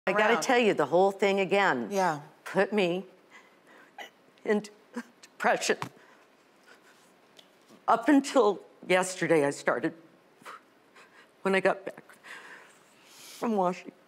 I gotta tell you the whole thing again. Yeah. Put me into depression. Up until yesterday, I started, when I got back from Washington.